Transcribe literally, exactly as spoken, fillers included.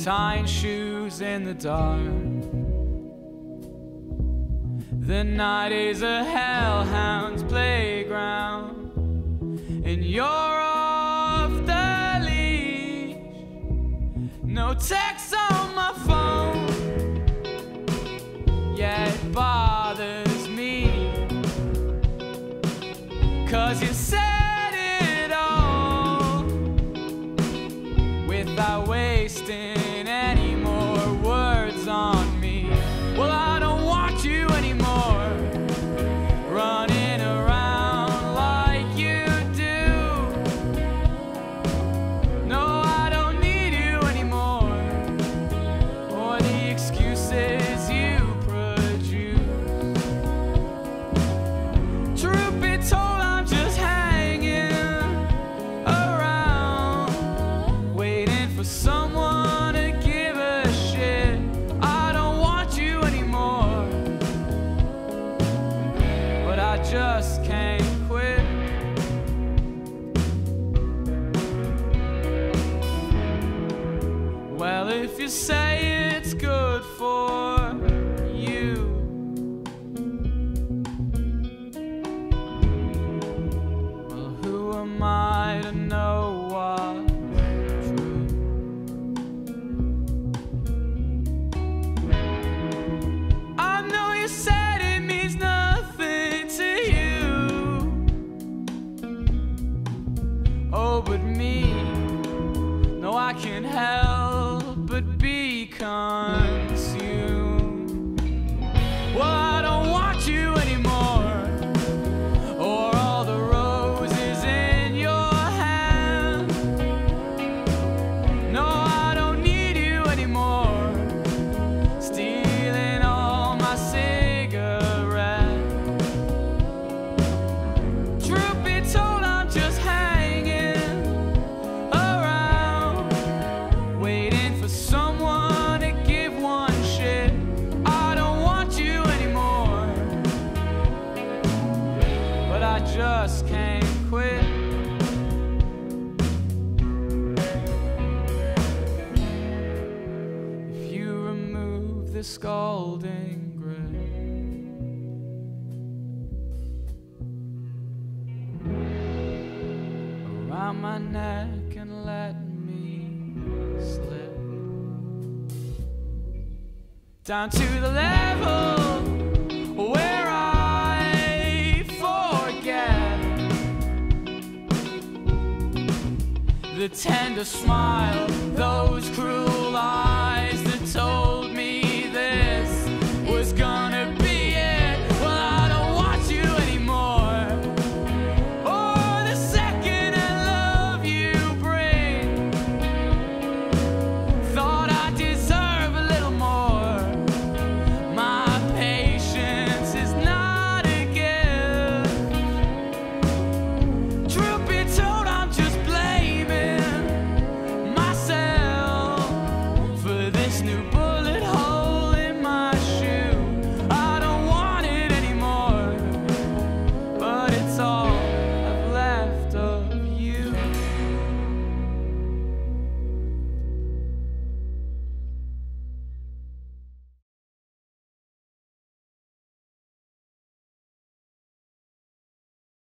tying shoes in the dark. The night is a hellhound's playground, and you're off the leash. No text on my phone, yeah, it bothers me, 'cause you said it all without wasting any more words on me. Well, I don't want you anymore, running around like you do. No, I don't need you anymore, or the excuses you produce. Truth be told, I'm just hanging around, waiting for someone to give a shit. I don't want you anymore, but I just can't quit. Well, if you say it's good for you, well, who am I to know what's true? I know you said it means nothing to you. Oh, but me, no, I can't help but be consumed. Well, I don't want you anymore, or all the roses in your hand. No, I don't need you anymore, stealing all my cigarettes. Truth be told, I'm just hanging around, waiting for someone to give one shit. I don't want you anymore, but I just can't quit. If you remove the scalding grit around my neck and let me slip down to the level where I forget the tender smile, those cruel eyes that told